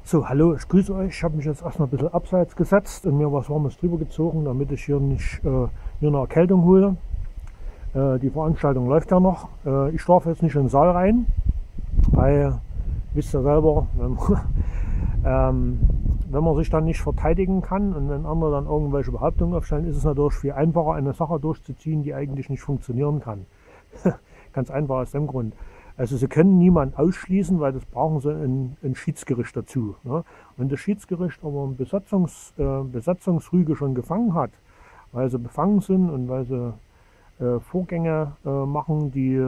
So, hallo, ich grüße euch. Ich habe mich jetzt erstmal ein bisschen abseits gesetzt und mir was Warmes drüber gezogen, damit ich hier nicht mir eine Erkältung hole. Die Veranstaltung läuft ja noch. Ich darf jetzt nicht in den Saal rein, weil, wisst ihr selber, wenn man sich dann nicht verteidigen kann und wenn andere dann irgendwelche Behauptungen aufstellen, ist es natürlich viel einfacher, eine Sache durchzuziehen, die eigentlich nicht funktionieren kann. Ganz einfach aus dem Grund. Also sie können niemanden ausschließen, weil das brauchen sie ein Schiedsgericht dazu. Ne? Wenn das Schiedsgericht aber eine Besatzungsrüge schon gefangen hat, weil sie befangen sind und weil sie Vorgänge machen, die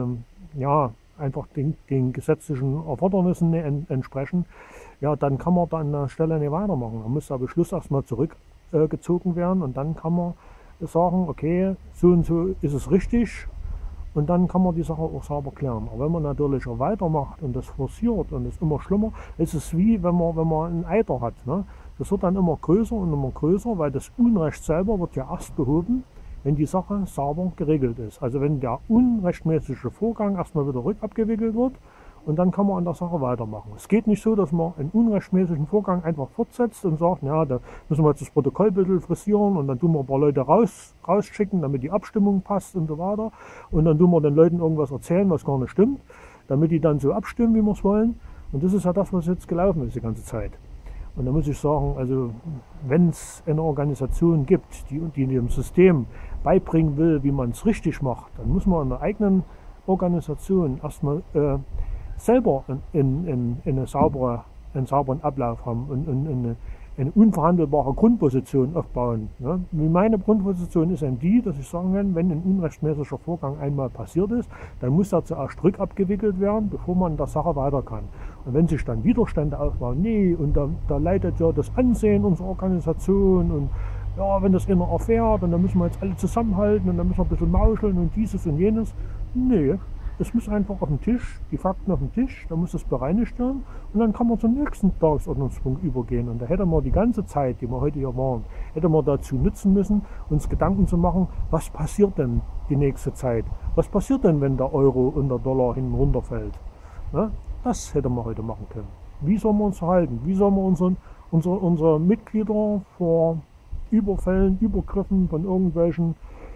ja einfach den gesetzlichen Erfordernissen entsprechen, ja, dann kann man da an der Stelle nicht weitermachen. Da muss der Beschluss erstmal zurückgezogen werden und dann kann man sagen, okay, so und so ist es richtig. Und dann kann man die Sache auch sauber klären. Aber wenn man natürlich auch weitermacht und das forciert und es immer schlimmer, ist es wie wenn man einen Eiter hat. Ne? Das wird dann immer größer und immer größer, weil das Unrecht selber wird ja erst behoben, wenn die Sache sauber geregelt ist. Also wenn der unrechtmäßige Vorgang erstmal wieder rückabgewickelt wird und dann kann man an der Sache weitermachen. Es geht nicht so, dass man einen unrechtmäßigen Vorgang einfach fortsetzt und sagt, ja, da müssen wir jetzt das Protokoll ein bisschen frisieren und dann tun wir ein paar Leute rausschicken, damit die Abstimmung passt und so weiter. Und dann tun wir den Leuten irgendwas erzählen, was gar nicht stimmt, damit die dann so abstimmen, wie wir es wollen. Und das ist ja das, was jetzt gelaufen ist die ganze Zeit. Und da muss ich sagen, also wenn es eine Organisation gibt, die dem System beibringen will, wie man es richtig macht, dann muss man in der eigenen Organisation erstmal selber einen sauberen Ablauf haben und eine unverhandelbare Grundposition aufbauen. Ne? Meine Grundposition ist die, dass ich sagen kann, wenn ein unrechtmäßiger Vorgang einmal passiert ist, dann muss er zuerst rückabgewickelt werden, bevor man in der Sache weiter kann. Und wenn sich dann Widerstände aufbauen, nee, und da leidet ja das Ansehen unserer Organisation und ja, wenn das einer erfährt, und dann müssen wir jetzt alle zusammenhalten und dann müssen wir ein bisschen mauscheln und dieses und jenes. Nee. Es muss einfach auf den Tisch, die Fakten auf den Tisch, da muss es bereinigt werden und dann kann man zum nächsten Tagesordnungspunkt übergehen. Und da hätte man die ganze Zeit, die wir heute hier waren, hätte man dazu nutzen müssen, uns Gedanken zu machen, was passiert denn die nächste Zeit? Was passiert denn, wenn der Euro und der Dollar hinten runterfällt? Ne? Das hätte man heute machen können. Wie sollen wir uns verhalten? Wie sollen wir unsere Mitglieder vor Überfällen, Übergriffen von irgendwelchen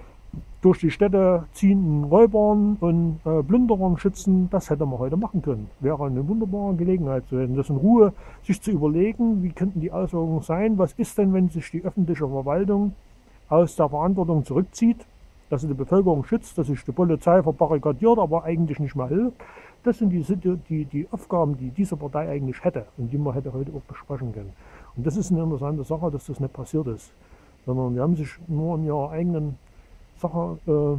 durch die Städte ziehenden Räubern und Plünderern schützen, das hätte man heute machen können. Wäre eine wunderbare Gelegenheit zu hätten, das in Ruhe sich zu überlegen, wie könnten die Auswirkungen sein, was ist denn, wenn sich die öffentliche Verwaltung aus der Verantwortung zurückzieht, dass sie die Bevölkerung schützt, dass sich die Polizei verbarrikadiert, aber eigentlich nicht mehr hilft. Das sind die Aufgaben, die diese Partei eigentlich hätte und die man hätte heute auch besprechen können. Und das ist eine interessante Sache, dass das nicht passiert ist, sondern wir haben sich nur in ihrer eigenen Sache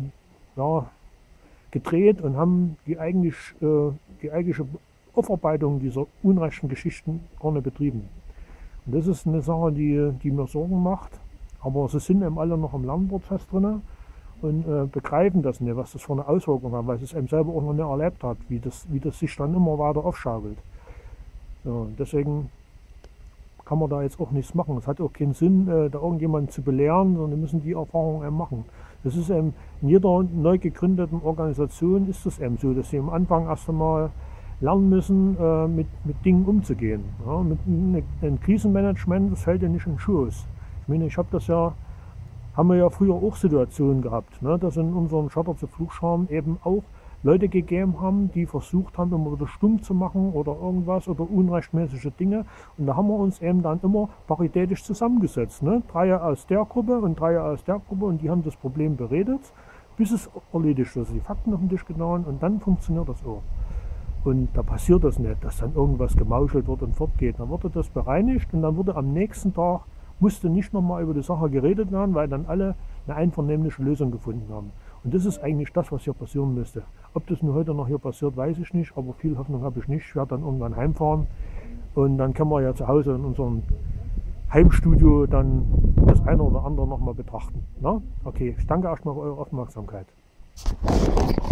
gedreht und haben die eigentliche Aufarbeitung dieser unrechten Geschichten gar nicht betrieben. Und das ist eine Sache, die mir Sorgen macht. Aber sie sind eben alle noch im Lernprozess drin und begreifen das nicht, was das für eine Auswirkung hat, weil sie es eben selber auch noch nicht erlebt hat, wie das sich dann immer weiter aufschaukelt. Ja, deswegen kann man da jetzt auch nichts machen. Es hat auch keinen Sinn, da irgendjemanden zu belehren, sondern wir müssen die Erfahrung eben machen. Das ist eben in jeder neu gegründeten Organisation ist das eben so, dass sie am Anfang erst einmal lernen müssen, mit Dingen umzugehen. Ja, mit einem Krisenmanagement, das fällt ja nicht in den Schoß. Ich meine, haben wir ja früher auch Situationen gehabt, ne, dass in unserem Charter zu Flugscham eben auch Leute gegeben haben, die versucht haben, immer wieder stumm zu machen oder irgendwas oder unrechtmäßige Dinge. Und da haben wir uns eben dann immer paritätisch zusammengesetzt. Ne? 3 aus der Gruppe und 3 aus der Gruppe und die haben das Problem beredet, bis es erledigt ist. Die Fakten auf den Tisch getan und dann funktioniert das auch. Und da passiert das nicht, dass dann irgendwas gemauschelt wird und fortgeht. Dann wurde das bereinigt und dann wurde am nächsten Tag, musste nicht nochmal über die Sache geredet werden, weil dann alle eine einvernehmliche Lösung gefunden haben. Und das ist eigentlich das, was hier passieren müsste. Ob das nur heute noch hier passiert, weiß ich nicht, aber viel Hoffnung habe ich nicht. Ich werde dann irgendwann heimfahren und dann können wir ja zu Hause in unserem Heimstudio dann das eine oder andere nochmal betrachten. Na? Okay, ich danke erstmal für eure Aufmerksamkeit.